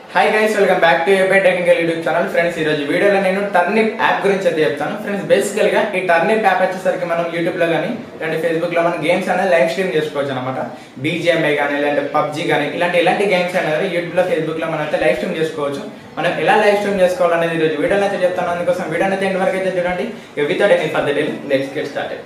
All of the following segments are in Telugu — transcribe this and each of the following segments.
Hi guys welcome back to एबे टेक्निकल यूट्यूब ఛానల్ ఫ్రెండ్స్ ఈ రోజు వీడియోలో నేను టర్నిప్ యాప్ గురించి అయితే చెప్తాను ఫ్రెండ్స్ బేసికల్ గా ఈ టర్నిప్ యాప్ వచ్చేసరికి మనం యూట్యూబ్ లో గానీ లేదంటే ఫేస్బుక్ లో మనం గేమ్స్ అనేది లైవ్ స్ట్రీమ్ చేసుకోవచ్చు అన్నమాట బీజీఎంఐ గానీ లేదంటే పబ్జీ గానీ ఇలాంటి గేమ్స్ అనేది యూట్యూబ్ లో ఫేస్బుక్ లో మనం అయితే లైవ్ స్ట్రీమ్ చేసుకోవచ్చు మనం ఎలా లైవ్ స్ట్రీమ్ చేసుకోవాలనేది ఈ రోజు వీడియోలో అయితే చెప్తాను అందుకోసం వీడియోని అయితే ఎండ్ వరకు అయితే చూడండి without any further delay let's get started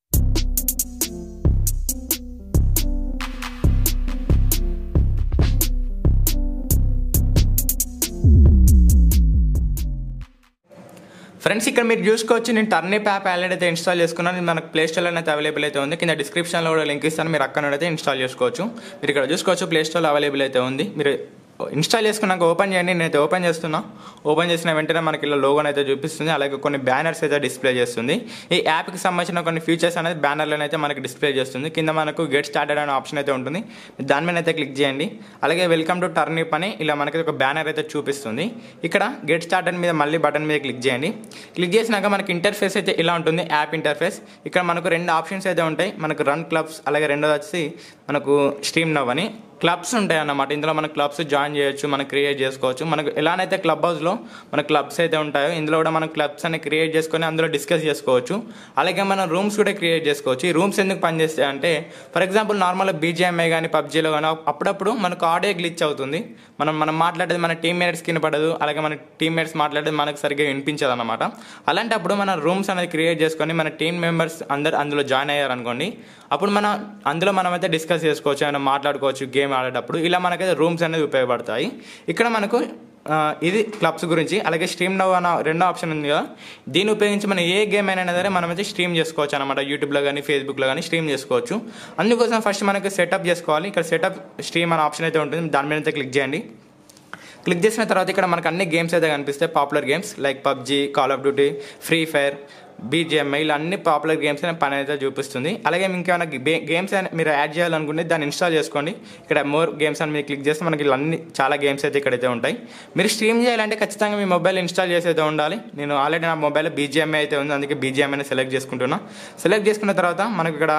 friends ఇక్కడ మీరు చూసుకోవచ్చు నేను టర్నిప్ యాప్ ఆల్రెడీ అయితే ఇన్స్టాల్ చేసుకున్నాను ఇది మనకు ప్లే స్టోర్లో అయితే అవైలబుల్ అయితే ఉంది కింద డిస్క్రిప్షన్లో కూడా లింక్ ఇస్తాను మీరు అక్కడ అయితే ఇన్స్టాల్ చేసుకోవచ్చు మీరు ఇక్కడ చూసుకోవచ్చు ప్లే స్టోర్లో అవైలబుల్ అయితే ఉంది మీరు ఇన్స్టాల్ చేసుకున్నాక ఓపెన్ చేయండి నేనైతే ఓపెన్ చేస్తున్నా ఓపెన్ చేసిన వెంటనే మనకి ఇలా లోగోని అయితే చూపిస్తుంది అలాగే కొన్ని బ్యానర్స్ అయితే డిస్ప్లే చేస్తుంది ఈ యాప్కి సంబంధించిన కొన్ని ఫీచర్స్ అనేది బ్యానర్లను అయితే మనకి డిస్ప్లే చేస్తుంది కింద మనకు గెట్ స్టార్టెడ్ అనే ఆప్షన్ అయితే ఉంటుంది దాని మీద అయితే క్లిక్ చేయండి అలాగే వెల్కమ్ టు టర్నిప్ అని ఇలా మనకి ఒక బ్యానర్ అయితే చూపిస్తుంది ఇక్కడ గెట్ స్టార్టెడ్ మీద మళ్ళీ బటన్ మీద క్లిక్ చేయండి క్లిక్ చేసినాక మనకి ఇంటర్ఫేస్ అయితే ఇలా ఉంటుంది యాప్ ఇంటర్ఫేస్ ఇక్కడ మనకు రెండు ఆప్షన్స్ అయితే ఉంటాయి మనకు రన్ క్లబ్స్ అలాగే రెండోది వచ్చి మనకు స్ట్రీమ్ నవ్ అని క్లబ్స్ ఉంటాయి అన్నమాట ఇందులో మన క్లబ్స్ జాయిన్ చేయొచ్చు మనం క్రియేట్ చేసుకోవచ్చు మనకు ఎలానైతే క్లబ్ హౌస్లో మన క్లబ్స్ అయితే ఉంటాయో ఇందులో కూడా మనం క్లబ్స్ అని క్రియేట్ చేసుకొని అందులో డిస్కస్ చేసుకోవచ్చు అలాగే మనం రూమ్స్ కూడా క్రియేట్ చేసుకోవచ్చు ఈ రూమ్స్ ఎందుకు పనిచేస్తాయి అంటే ఫర్ ఎగ్జాంపుల్ నార్మల్గా బీజీఎంఐ కానీ పబ్జీలో కానీ అప్పుడప్పుడు మనకు ఆడియో గ్లిచ్ అవుతుంది మనం మాట్లాడేది మన టీమ్మేట్స్కి వినపడదు అలాగే మన టీమ్మేట్స్ మాట్లాడేది మనకు సరిగ్గా వినిపించదు అనమాట అలాంటప్పుడు మన రూమ్స్ అనేది క్రియేట్ చేసుకొని మన టీమ్ మెంబర్స్ అందరు అందులో జాయిన్ అయ్యారనుకోండి అప్పుడు అందులో మనమైతే డిస్కస్ చేసుకోవచ్చు ఏమైనా మాట్లాడుకోవచ్చు గేమ్ ఆడేటప్పుడు ఇలా మనకైతే రూమ్స్ అనేది ఉపయోగపడతాయి ఇక్కడ మనకు ఇది క్లబ్స్ గురించి అలాగే స్ట్రీమ్ నవ్ అన్న రెండో ఆప్షన్ ఉంది కదా దీన్ని ఉపయోగించి మనం ఏ గేమ్ అయినా సరే మనమైతే స్ట్రీమ్ చేసుకోవచ్చు అనమాట యూట్యూబ్లో కానీ ఫేస్బుక్లో కానీ స్ట్రీమ్ చేసుకోవచ్చు అందుకోసం ఫస్ట్ మనకి సెటప్ చేసుకోవాలి ఇక్కడ సెటప్ స్ట్రీమ్ అనే ఆప్షన్ అయితే ఉంటుంది దాని మీద అయితే క్లిక్ చేయండి క్లిక్ చేసిన తర్వాత ఇక్కడ మనకు అన్ని గేమ్స్ అయితే కనిపిస్తాయి popular games like PUBG call of duty free fire BGMI ఇలా అన్ని పాపులర్ గేమ్స్ పని అయితే చూపిస్తుంది అలాగే ఇంకేమైనా గేమ్స్ మీరు యాడ్ చేయాలనుకుంటే దాన్ని ఇన్స్టాల్ చేసుకోండి ఇక్కడ మోర్ గేమ్స్ అని మీరు క్లిక్ చేస్తే మనకి అన్ని చాలా గేమ్స్ అయితే ఇక్కడైతే ఉంటాయి మీరు స్ట్రీమ్ చేయాలంటే ఖచ్చితంగా మీ మొబైల్ ఇన్స్టాల్ చేసి అయితే ఉండాలి నేను ఆల్రెడీ నా మొబైల్ బీజీఎంఐ అయితే ఉంది అందుకే బీజీఎంఐని సెలెక్ట్ చేసుకుంటున్నా సెలెక్ట్ చేసుకున్న తర్వాత మనకి ఇక్కడ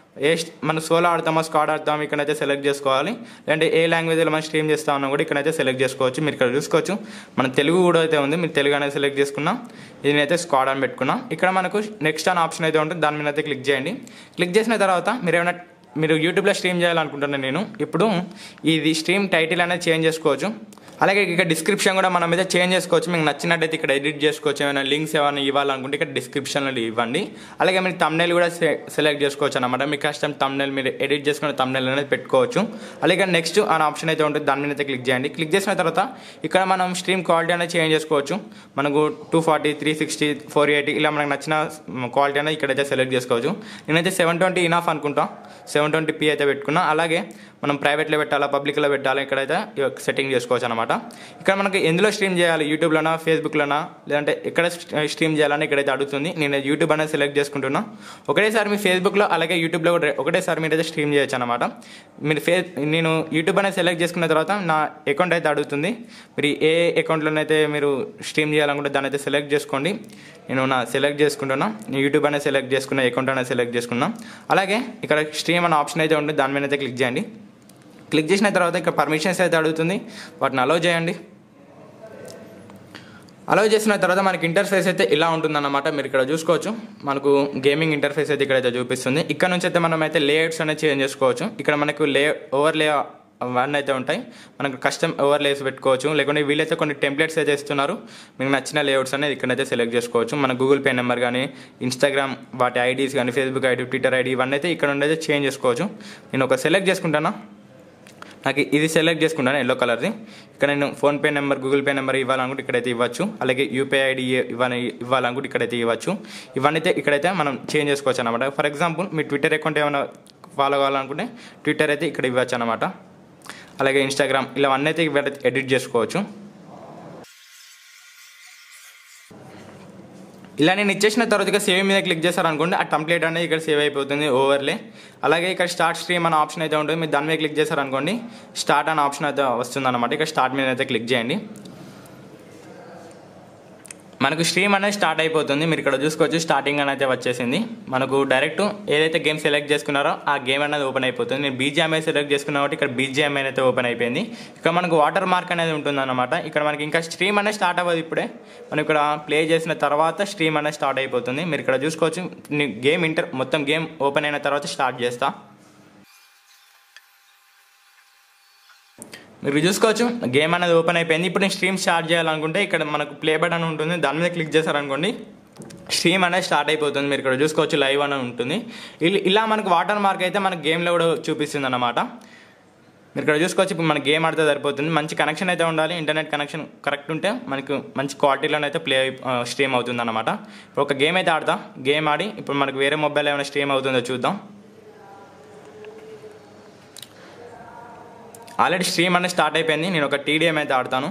మనం సోలో ఆడతామో స్క్వాడ్ ఆడతామో ఇక్కడైతే సెలెక్ట్ చేసుకోవాలి లేదంటే ఏ లాంగ్వేజ్లో మనం స్ట్రీమ్ చేస్తా ఉన్నా కూడా ఇక్కడైతే సెలెక్ట్ చేసుకోవచ్చు మీరు ఇక్కడ చూసుకోవచ్చు మన తెలుగు కూడా అయితే ఉంది మీరు తెలుగు అనేది సెలెక్ట్ చేసుకున్నాం ఇది అయితే స్క్వాడ్ అని పెట్టుకున్నాం ఇక్కడ మనకు నెక్స్ట్ అనే ఆప్షన్ అయితే ఉంటుంది దాని మీద అయితే క్లిక్ చేయండి క్లిక్ చేసిన తర్వాత మీరు యూట్యూబ్లో స్ట్రీమ్ చేయాలనుకుంటున్నాను నేను ఇప్పుడు ఇది స్ట్రీమ్ టైటిల్ అనేది చేంజ్ చేసుకోవచ్చు అలాగే ఇక్కడ డిస్క్రిప్షన్ కూడా మనం అయితే చేంజ్ చేసుకోవచ్చు మీకు నచ్చినట్టయితే ఇక్కడ ఎడిట్ చేసుకోవచ్చు ఏమైనా లింక్స్ ఏమైనా ఇవ్వాలనుకుంటే ఇక్కడ డిస్క్రిప్షన్లో ఇవ్వండి అలాగే మీరు తమ్నెయిల్ కూడా సెలెక్ట్ చేసుకోవచ్చు అనమాట మీకు కష్టం తమ్నెయిల్ మీరు ఎడిట్ చేసుకున్న తమ్నెయిల్ అనేది పెట్టుకోవచ్చు అలాగే నెక్స్ట్ అనే ఆప్షన్ అయితే ఉంటుంది దాని మీద అయితే క్లిక్ చేయండి క్లిక్ చేసిన తర్వాత ఇక్కడ మనం స్ట్రీమ్ క్వాలిటీ అనేది చేంజ్ చేసుకోవచ్చు మనకు 240 360 480 ఇలా మనకు నచ్చిన క్వాలిటీ అనేది ఇక్కడైతే సెలెక్ట్ చేసుకోవచ్చు నేనైతే 720 ఇనఫ్ అనుకుంటా 720p అయితే పెట్టుకున్నా అలాగే మనం ప్రైవేట్లో పెట్టాలా పబ్లిక్లో పెట్టాలా ఇక్కడైతే సెట్టింగ్ చేసుకోవచ్చు అనమాట ఇక్కడ మనకి ఎందులో స్ట్రీమ్ చేయాలి యూట్యూబ్లోనా ఫేస్బుక్లోనా లేదంటే ఎక్కడ స్ట్రీమ్ చేయాలని ఇక్కడైతే అడుగుతుంది నేను యూట్యూబ్ అనేది సెలెక్ట్ చేసుకుంటున్నా ఒకటేసారి మీ ఫేస్బుక్లో అలాగే యూట్యూబ్లో కూడా ఒకటేసారి మీరైతే స్ట్రీమ్ చేయొచ్చు అనమాట నేను యూట్యూబ్ అనేది సెలెక్ట్ చేసుకున్న తర్వాత నా అకౌంట్ అయితే అడుగుతుంది మీరు ఏ అకౌంట్లోనైతే మీరు స్ట్రీమ్ చేయాలనుకుంటే దాన్ని అయితే సెలెక్ట్ చేసుకోండి నేను సెలెక్ట్ చేసుకుంటున్నా నేను యూట్యూబ్ అనేది సెలెక్ట్ చేసుకున్నా అకౌంట్ అనేది సెలెక్ట్ చేసుకున్నా అలాగే ఇక్కడ స్ట్రీమ్ అనే ఆప్షన్ అయితే ఉంటుంది దాని మీద అయితే క్లిక్ చేయండి క్లిక్ చేసిన తర్వాత ఇక్కడ పర్మిషన్స్ అయితే అడుగుతుంది వాటిని అలౌ చేయండి అలౌ చేసిన తర్వాత మనకి ఇంటర్ఫేస్ అయితే ఇలా ఉంటుందన్నమాట మీరు ఇక్కడ చూసుకోవచ్చు మనకు గేమింగ్ ఇంటర్ఫేస్ అయితే ఇక్కడైతే చూపిస్తుంది ఇక్కడ నుంచి అయితే మనం అయితే లేఅవుట్స్ అనేది చేంజ్ చేసుకోవచ్చు ఇక్కడ మనకు ఓవర్లే అవన్నీ అయితే ఉంటాయి మనకు కస్టమ్ ఓవర్లేస్ పెట్టుకోవచ్చు లేకుంటే వీళ్ళైతే కొన్ని టెంప్లెట్స్ అయితే ఇస్తున్నారు మీకు నచ్చిన లేఅవుట్స్ అనేది ఇక్కడైతే సెలెక్ట్ చేసుకోవచ్చు మన గూగుల్ పే నెంబర్ కానీ ఇన్స్టాగ్రామ్ వాటి ఐడీస్ కానీ ఫేస్బుక్ ఐడి ట్విట్టర్ ఐడి ఇవన్నీ అయితే ఇక్కడ నుండి అయితే చేంజ్ చేసుకోవచ్చు నేను ఒక సెలెక్ట్ చేసుకుంటాను నాకు ఇది సెలెక్ట్ చేసుకుంటాను ఎల్లో కలర్ది ఇక్కడ నేను PhonePe number Google Pay number ఇవ్వాలనుకుంటే ఇక్కడైతే ఇవ్వచ్చు అలాగే యూపీఐ ఐడి ఇవ్వాలనుకుంటే ఇక్కడైతే ఇవ్వచ్చు ఇవన్నీ అయితే ఇక్కడైతే మనం చేంజ్ చేసుకోవచ్చు అనమాట ఫర్ ఎగ్జాంపుల్ మీ ట్విట్టర్ అకౌంట్ ఏమైనా ఫాలో కావాలనుకుంటే ట్విట్టర్ అయితే ఇక్కడ ఇవ్వచ్చు అనమాట అలాగే ఇన్స్టాగ్రామ్ ఇలా అన్నీ అయితే ఎడిట్ చేసుకోవచ్చు ఇలా నేను ఇచ్చేసిన తర్వాత ఇక సేవ్ మీద క్లిక్ చేశారనుకోండి ఆ టెంప్లెట్ అనేది ఇక్కడ సేవ్ అయిపోతుంది ఓవర్లే అలాగే ఇక్కడ స్టార్ట్ స్ట్రీమ్ అనే ఆప్షన్ అయితే ఉంటుంది మీరు దాని మీద క్లిక్ చేశారనుకోండి స్టార్ట్ అనే ఆప్షన్ అయితే వస్తుంది అనమాట ఇక్కడ స్టార్ట్ మీద అయితే క్లిక్ చేయండి మనకు స్ట్రీమ్ అనేది స్టార్ట్ అయిపోతుంది. మీరు ఇక్కడ చూసుకోవచ్చు స్టార్టింగ్ అని అయితే వచ్చేసింది. మనకు డైరెక్ట్ ఏదైతే గేమ్ సెలెక్ట్ చేసుకున్నారో ఆ గేమ్ అనేది ఓపెన్ అయిపోతుంది. నేను బీజిఎంఐ సెలెక్ట్ చేసుకున్నా కాబట్టి ఇక్కడ బీజిఎంఐ అయితే ఓపెన్ అయిపోయింది. ఇక్కడ మనకు వాటర్ మార్క్ అనేది ఉంటుందన్నమాట. ఇక్కడ మనకి ఇంకా స్ట్రీమ్ అనేది స్టార్ట్ అవ్వదు. ఇప్పుడే మనం ఇక్కడ ప్లే చేసిన తర్వాత స్ట్రీమ్ అనేది స్టార్ట్ అయిపోతుంది. మీరు ఇక్కడ చూసుకోవచ్చు గేమ్ మొత్తం గేమ్ ఓపెన్ అయిన తర్వాత స్టార్ట్ చేస్తా. మీరు చూసుకోవచ్చు గేమ్ అనేది ఓపెన్ అయిపోయింది. ఇప్పుడు నేను స్ట్రీమ్ స్టార్ట్ చేయాలనుకుంటే ఇక్కడ మనకు ప్లే బటన్ ఉంటుంది, దాని మీద క్లిక్ చేశారనుకోండి స్ట్రీమ్ అనేది స్టార్ట్ అయిపోతుంది. మీరు ఇక్కడ చూసుకోవచ్చు లైవ్ అని ఉంటుంది. ఇలా మనకు వాటర్ మార్క్ అయితే మనకు గేమ్లో కూడా చూపిస్తుంది అన్నమాట. మీరు ఇక్కడ చూసుకోవచ్చు ఇప్పుడు మన గేమ్ ఆడితే సరిపోతుంది. మంచి కనెక్షన్ అయితే ఉండాలి, ఇంటర్నెట్ కనెక్షన్ కరెక్ట్ ఉంటే మనకు మంచి క్వాలిటీలోనైతే స్ట్రీమ్ అవుతుంది అన్నమాట. ఇప్పుడు ఒక గేమ్ అయితే ఆడతా. గేమ్ ఆడి ఇప్పుడు మనకు వేరే మొబైల్ ఏమైనా స్ట్రీమ్ అవుతుందో చూద్దాం. ఆల్రెడీ స్ట్రీమ్ అనేది స్టార్ట్ అయిపోయింది. నేను ఒక టీడీఎం అయితే ఆడతాను.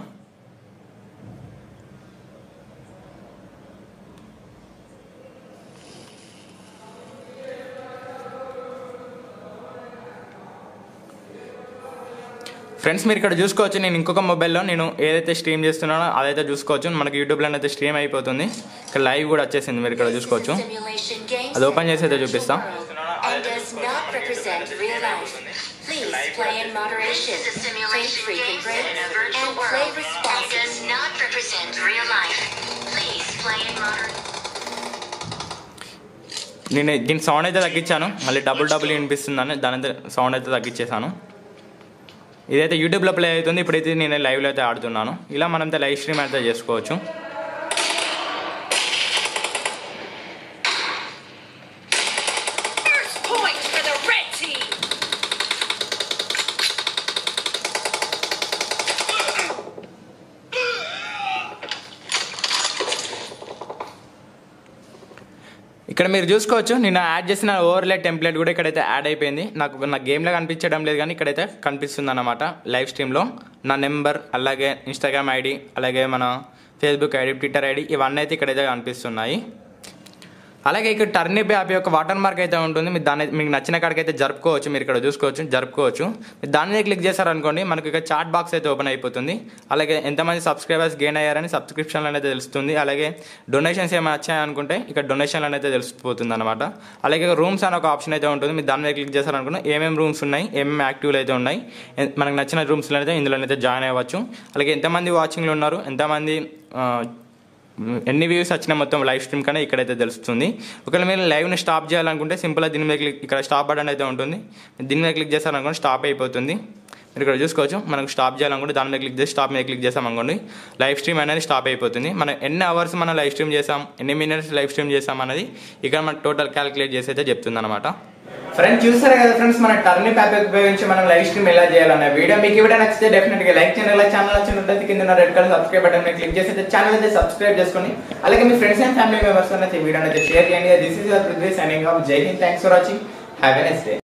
ఫ్రెండ్స్ మీరు ఇక్కడ చూసుకోవచ్చు నేను ఇంకొక మొబైల్లో నేను ఏదైతే స్ట్రీమ్ చేస్తున్నానో అదైతే చూసుకోవచ్చు. మనకి యూట్యూబ్లో అయితే స్ట్రీమ్ అయిపోతుంది. ఇక్కడ లైవ్ కూడా వచ్చేసింది. మీరు ఇక్కడ చూసుకోవచ్చు. అది ఓపెన్ చేసి అయితే చూపిస్తాం. Please play in moderation. Take frequent breaks and play responsibly. It does not represent real life. Please play in moderation. నేను దీని సౌండ్ అయితే తగ్గించాను. మళ్ళీ డబుల్ వినిపిస్తుందని దాని సౌండ్ అయితే తగ్గించేసాను. ఇదైతే యూట్యూబ్లో ప్లే అవుతుంది. ఇప్పుడైతే నేను లైవ్లో అయితే ఆడుతున్నాను. ఇలా మనంతా లైవ్ స్ట్రీమ్ అయితే చేసుకోవచ్చు. ఇక్కడ మీరు చూసుకోవచ్చు నేను యాడ్ చేసిన ఓవర్లే టెంప్లెట్ కూడా ఇక్కడైతే యాడ్ అయిపోయింది. నా గేమ్లో కనిపించడం లేదు కానీ ఇక్కడైతే కనిపిస్తుంది అన్నమాట. లైవ్ స్ట్రీమ్లో నా నెంబర్, అలాగే ఇన్స్టాగ్రామ్ ఐడి, అలాగే మన ఫేస్బుక్ ఐడి, ట్విట్టర్ ఐడి ఇవన్నీ అయితే ఇక్కడైతే కనిపిస్తున్నాయి. అలాగే ఇక్కడ టర్నిప్ యాప్ యొక్క వాటర్ మార్క్ అయితే ఉంటుంది. మీరు మీకు నచ్చిన కాడికి అయితే జరుపుకోవచ్చు. మీరు ఇక్కడ జరుపుకోవచ్చు. మీరు దాని మీద క్లిక్ చేశారనుకోండి మనకి ఇక్కడ చాట్ బాక్స్ అయితే ఓపెన్ అయిపోతుంది. అలాగే ఎంతమంది సబ్స్క్రైబర్స్ గెయిన్ అయ్యారని సబ్స్క్రిప్షన్లు అయితే తెలుస్తుంది. అలాగే డొనేషన్స్ ఏమైనా వచ్చాయనుకుంటే ఇక్కడ డొనేషన్లు అయితే తెలిసిపోతుంది అనమాట. అలాగే రూమ్స్ అని ఒక ఆప్షన్ అయితే ఉంటుంది. మీరు దాని మీద క్లిక్ చేశారనుకుంటే ఏమేమి రూమ్స్ ఉన్నాయి, ఏమేమి యాక్టివ్లు అయితే ఉన్నాయి, మనకు నచ్చిన రూమ్స్లో అయితే ఇందులోనైతే జాయిన్ అవ్వచ్చు. అలాగే ఎంతమంది వాచింగ్లు ఉన్నారు, ఎంతమంది ఎన్ని వ్యూస్ వచ్చినా మొత్తం లైవ్ స్ట్రీమ్ కన్నా ఇక్కడైతే తెలుస్తుంది. ఒకవేళ మీరు లైవ్ని స్టాప్ చేయాలనుకుంటే సింపుల్గా దీని మీద ఇక్కడ స్టాప్ బటన్ అయితే ఉంటుంది. దీని మీద క్లిక్ చేస్తారనుకోండి స్టాప్ అయిపోతుంది. మీరు ఇక్కడ చూసుకోవచ్చు మనకు స్టాప్ చేయాలనుకుంటే దాని మీద క్లిక్ చేసి స్టాప్ మీద క్లిక్ చేసామనుకోండి లైవ్ స్ట్రీమ్ అనేది స్టాప్ అయిపోతుంది. మనం ఎన్ని అవర్స్ మనం లైవ్ స్ట్రీమ్ చేసాం, ఎన్ని మినిట్స్ లైవ్ స్ట్రీమ్ చేసాం అనేది ఇక్కడ మనకు టోటల్ క్యాలిక్యులేట్ చేసి అయితే చెప్తుంది అనమాట. ఫ్రెండ్స్ చూసారు కదా ఫ్రెండ్స్ మన టర్నిప్ యాప్ ఉపయోగించి మనం లైవ్ స్ట్రీమ్ ఎలా చేయాలన్న వీడియో మీకు వీడియో నచ్చితే డెఫినెట్గా లైక్ చేయండి. ఛానల్ నచ్చినట్లయితే కింద రెడ్ కలర్ సబ్స్క్రైబ్ బటన్ మీద క్లిక్ చేసి అయితే ఛానల్ అయితే సబ్స్క్రైబ్ చేసుకోండి. అలాగే మీ ఫ్రెండ్స్ అండ్ ఫ్యామిలీ మెంబర్స్ అయితే వీడియో అయితే షేర్ చేయండి. This is your Prithvi signing off. Jai Hind. Thanks for watching. Have a nice day.